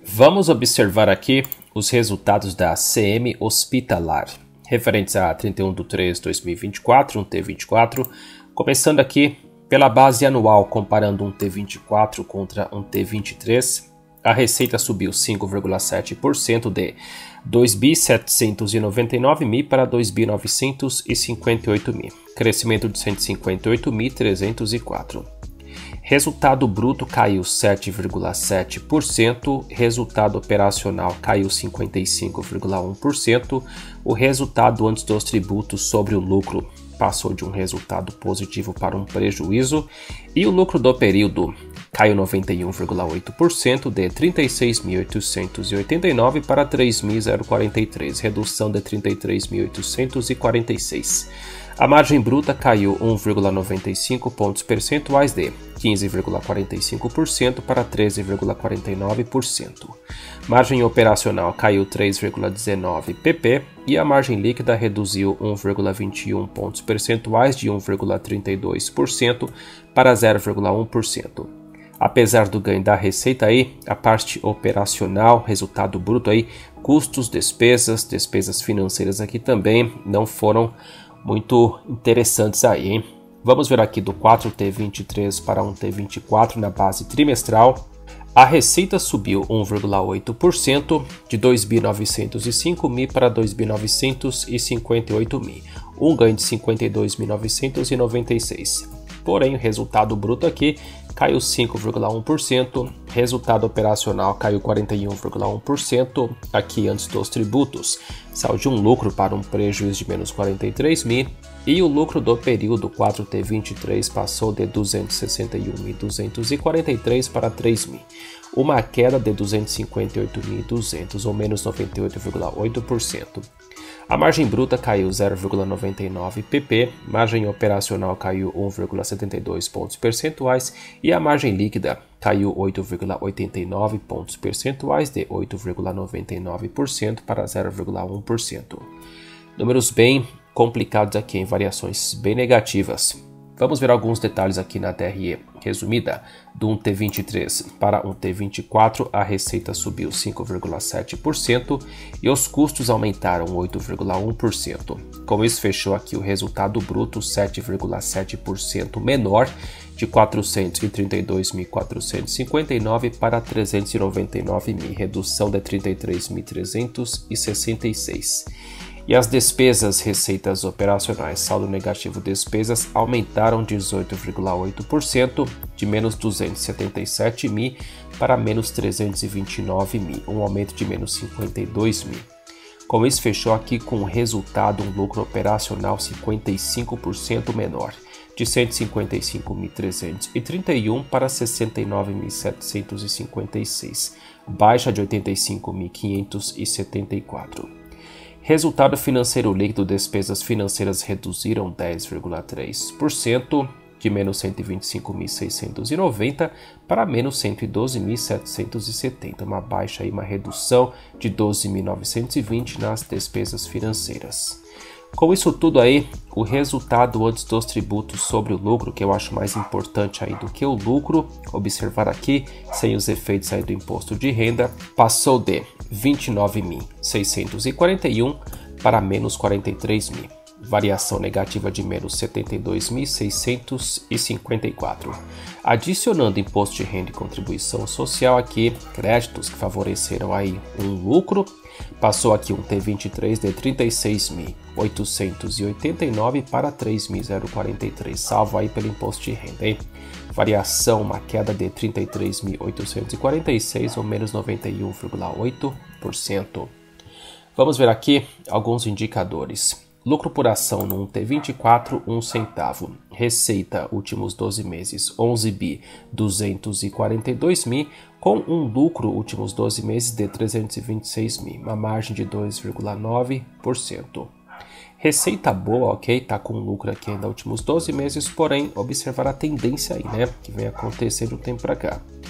Vamos observar aqui os resultados da CM Hospitalar, referentes a 31/3/2024, um T24, começando aqui pela base anual, comparando um T24 contra um T23, a receita subiu 5,7% de 2.799.000 para 2.958.000, crescimento de 158.304. Resultado bruto caiu 7,7%, resultado operacional caiu 55,1%, o resultado antes dos tributos sobre o lucro passou de um resultado positivo para um prejuízo e o lucro do período caiu 91,8% de 36.889 para 3.043, redução de 33.846. A margem bruta caiu 1,95 pontos percentuais de 15,45% para 13,49%. Margem operacional caiu 3,19 pp e a margem líquida reduziu 1,21 pontos percentuais de 1,32% para 0,1%. Apesar do ganho da receita aí, a parte operacional, resultado bruto aí, custos, despesas financeiras aqui também não foram muito interessantes aí, hein? Vamos ver aqui do 4T23 para um T24 na base trimestral. A receita subiu 1,8% de 2.905.000 para 2.958.000, um ganho de 52.996. Porém, o resultado bruto aqui caiu 5,1%, resultado operacional caiu 41,1%, aqui antes dos tributos, saiu de um lucro para um prejuízo de menos 43.000, e o lucro do período 4T23 passou de 261.243 para 3.000, uma queda de 258.200, ou menos 98,8%. A margem bruta caiu 0,99 pp, margem operacional caiu 1,72 pontos percentuais e a margem líquida caiu 8,89 pontos percentuais de 8,99% para 0,1%. Números bem complicados aqui em variações bem negativas. Vamos ver alguns detalhes aqui na TRE resumida. Do 1T23 para 1T24, a receita subiu 5,7% e os custos aumentaram 8,1%. Com isso, fechou aqui o resultado bruto 7,7% menor, de 432.459 para 399.000, redução de 33.366. E as despesas, receitas operacionais, saldo negativo despesas, aumentaram 18,8%, de menos 277.000 para menos 329.000, um aumento de menos 52.000. Com isso, fechou aqui com um resultado, um lucro operacional 55% menor, de 155.331 para 69.756, baixa de 85.574. Resultado financeiro líquido, despesas financeiras reduziram 10,3%, de menos 125.690 para menos 112.770, uma baixa e uma redução de 12.920 nas despesas financeiras. Com isso tudo aí, o resultado antes dos tributos sobre o lucro, que eu acho mais importante aí do que o lucro, observar aqui, sem os efeitos aí do imposto de renda, passou de 29.641 para menos 43.000, variação negativa de menos 72.654. Adicionando imposto de renda e contribuição social aqui, créditos que favoreceram aí um lucro, passou aqui um T23 de 36.889 para 3.043, salvo aí pelo imposto de renda, hein? Variação, uma queda de 33.846, ou menos 91,8%. Vamos ver aqui alguns indicadores. Lucro por ação no T24, 1 centavo. Receita, últimos 12 meses, 11.242.000, com um lucro, últimos 12 meses, de 326.000, uma margem de 2,9%. Receita boa, ok? Tá com lucro aqui ainda últimos 12 meses, porém, observar a tendência aí, né? Que vem acontecendo um tempo para cá.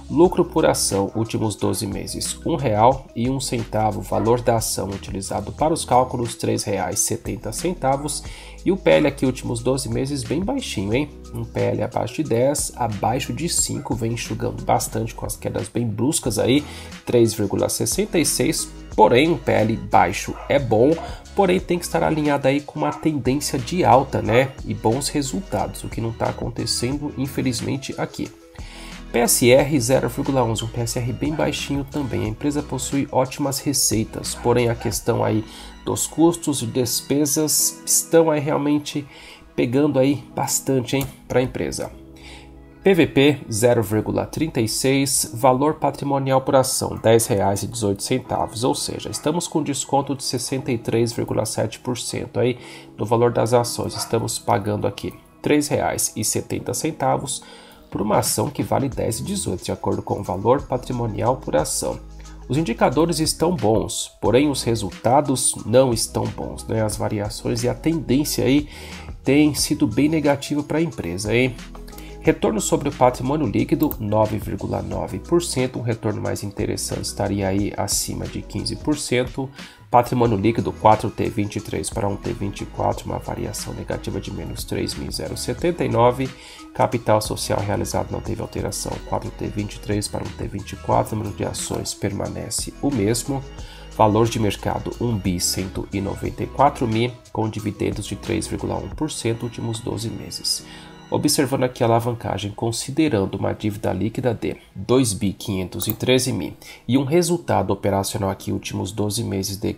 Lucro por ação, últimos 12 meses, R$ 1,01. Valor da ação utilizado para os cálculos, R$ 3,70. E o PL aqui, últimos 12 meses, bem baixinho, hein? Um PL abaixo de 10, abaixo de 5, vem enxugando bastante com as quedas bem bruscas aí, 3,66. Porém, um PL baixo é bom, porém tem que estar alinhado aí com uma tendência de alta, né? E bons resultados, o que não está acontecendo, infelizmente, aqui. PSR 0,11, um PSR bem baixinho também. A empresa possui ótimas receitas, porém a questão aí dos custos e despesas estão aí realmente pegando aí bastante, hein, para a empresa. PVP 0,36, valor patrimonial por ação R$ 10,18, ou seja, estamos com desconto de 63,7% aí no valor das ações. Estamos pagando aqui R$ 3,70 por uma ação que vale R$ 10,18, de acordo com o valor patrimonial por ação. Os indicadores estão bons, porém os resultados não estão bons, né? As variações e a tendência aí tem sido bem negativa para a empresa, hein? Retorno sobre o patrimônio líquido 9,9%, um retorno mais interessante estaria aí acima de 15%. Patrimônio líquido 4T23 para 1T24, uma variação negativa de menos 3.079. Capital social realizado não teve alteração, 4T23 para 1T24, número de ações permanece o mesmo. Valor de mercado 1.194.000, com dividendos de 3,1% últimos 12 meses. Observando aqui a alavancagem, considerando uma dívida líquida de 2.513.000 e um resultado operacional aqui últimos 12 meses de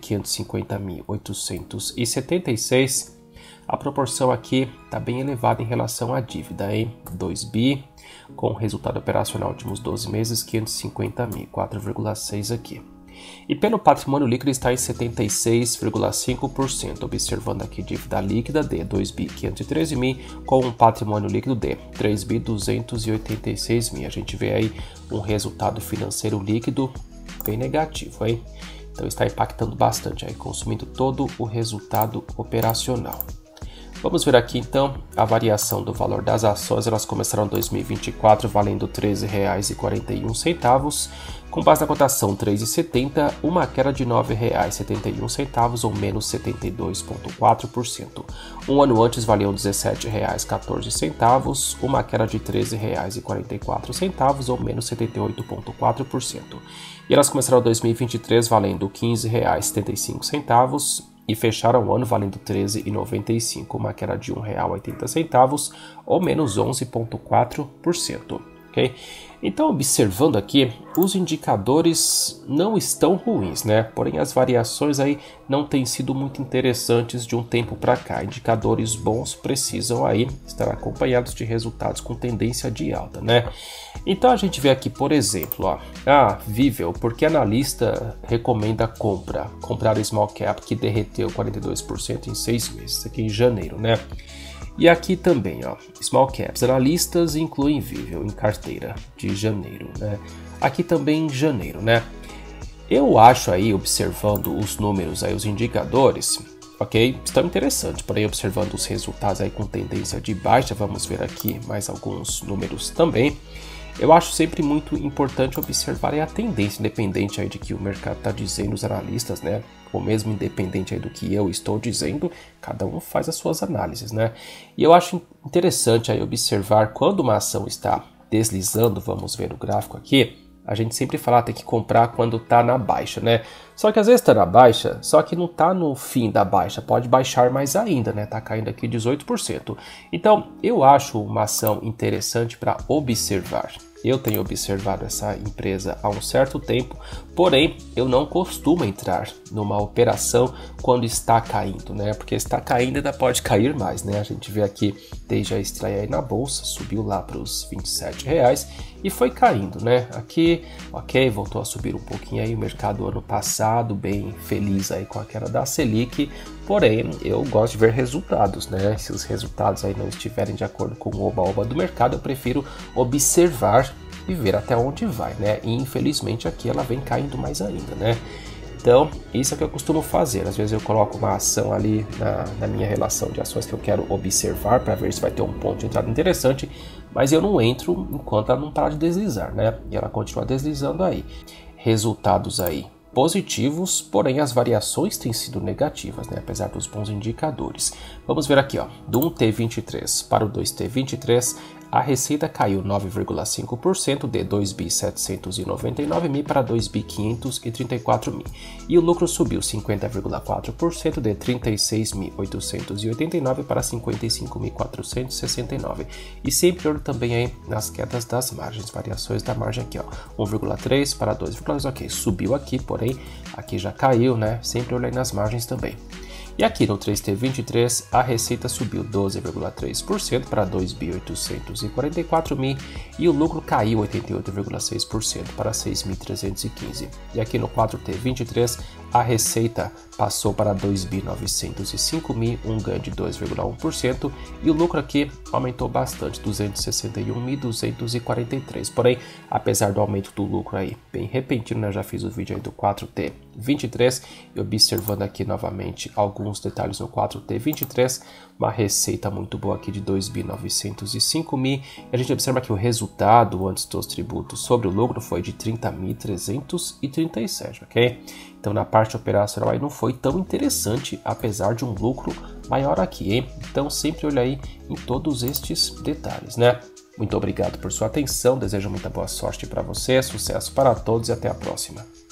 550.876, a proporção aqui está bem elevada em relação à dívida, hein? 2 bi com resultado operacional últimos 12 meses 550.000, 4,6 aqui. E pelo patrimônio líquido está em 76,5%, observando aqui dívida líquida de 2.513.000 com um patrimônio líquido de 3.286.000. A gente vê aí um resultado financeiro líquido bem negativo, hein? Então está impactando bastante aí, consumindo todo o resultado operacional. Vamos ver aqui então a variação do valor das ações. Elas começaram em 2024 valendo R$ 13,41, com base na cotação 3,70, uma queda de R$ 9,71 ou menos 72,4%. Um ano antes valiam R$ 17,14, uma queda de R$ 13,44 ou menos 78,4%. E elas começaram em 2023 valendo R$ 15,75 e fecharam o ano valendo R$ 13,95, uma queda de R$ 1,80 ou menos 11,4%. Okay? Então, observando aqui, os indicadores não estão ruins, né? Porém, as variações aí não têm sido muito interessantes de um tempo para cá. Indicadores bons precisam aí estar acompanhados de resultados com tendência de alta, né? Então, a gente vê aqui, por exemplo, ó, Vivel, porque analista recomenda comprar o small cap que derreteu 42% em 6 meses, aqui em janeiro, né? E aqui também, ó, small caps, analistas incluem Vivel em carteira de janeiro, né? Aqui também em janeiro, né? Eu acho aí, observando os números aí, os indicadores, ok, estão interessantes, porém observando os resultados aí com tendência de baixa, vamos ver aqui mais alguns números também. Eu acho sempre muito importante observar a tendência, independente aí de que o mercado está dizendo, os analistas, né? Ou mesmo independente aí do que eu estou dizendo, cada um faz as suas análises, né? E eu acho interessante aí observar quando uma ação está deslizando, vamos ver o gráfico aqui, a gente sempre fala tem que comprar quando está na baixa, né? Só que às vezes está na baixa, só que não está no fim da baixa, pode baixar mais ainda, né? Tá caindo aqui 18%. Então, eu acho uma ação interessante para observar. Eu tenho observado essa empresa há um certo tempo, porém eu não costumo entrar numa operação quando está caindo, né? Porque está caindo ainda pode cair mais, né? A gente vê aqui desde a estreia aí na bolsa, subiu lá para os R$ 27,00 e foi caindo, né? Aqui, ok, voltou a subir um pouquinho aí o mercado ano passado, bem feliz aí com a queda da Selic, porém eu gosto de ver resultados, né? Se os resultados aí não estiverem de acordo com o oba-oba do mercado, eu prefiro observar e ver até onde vai, né? E infelizmente aqui ela vem caindo mais ainda, né? Então, isso é o que eu costumo fazer. Às vezes eu coloco uma ação ali na minha relação de ações que eu quero observar para ver se vai ter um ponto de entrada interessante, mas eu não entro enquanto ela não parar de deslizar, né? E ela continua deslizando aí. Resultados aí positivos, porém as variações têm sido negativas, né? Apesar dos bons indicadores. Vamos ver aqui, ó, do 1T23 para o 2T23, a receita caiu 9,5% de 2.799.000 para 2.534.000 e o lucro subiu 50,4% de 36.889 para 55.469 e sempre olho também aí nas quedas das margens, variações da margem aqui, ó, 1,3 para 2,2, ok, subiu aqui, porém aqui já caiu, né? Sempre olho aí nas margens também. E aqui no 3T23, a receita subiu 12,3% para 2.844.000 e o lucro caiu 88,6% para 6.315. E aqui no 4T23, a receita passou para 2.905.000, um ganho de 2,1%, e o lucro aqui aumentou bastante, 261.243. Porém, apesar do aumento do lucro aí bem repentino, né, eu já fiz o vídeo aí do 4T23, e observando aqui novamente alguns detalhes no 4T23, uma receita muito boa aqui de 2.905.000, e a gente observa que o resultado antes dos tributos sobre o lucro foi de 30.337, ok? Então na parte operacional aí não foi tão interessante, apesar de um lucro maior aqui, hein? Então sempre olha aí em todos estes detalhes, né? Muito obrigado por sua atenção, desejo muita boa sorte para você, sucesso para todos e até a próxima.